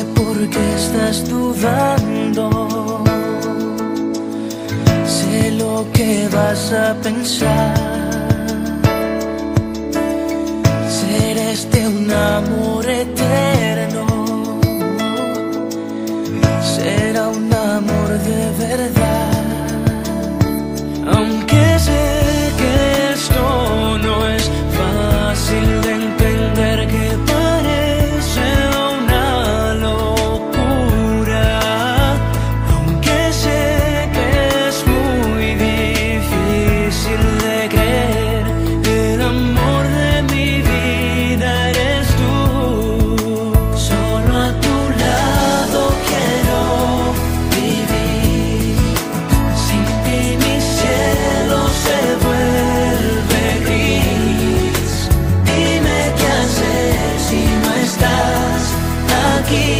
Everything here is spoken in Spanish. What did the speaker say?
por qué estás dudando. Sé lo que vas a pensar. Ser este un amor eterno. Será un amor de verdad. Aunque sé que esto no es fácil de entender, que parece una locura. Aunque sé que es muy difícil de creer, el amor de mi vida eres tú. Solo a tu lado quiero vivir. Sin ti mi cielo se vuelve gris. Dime qué hacer si no estás aquí.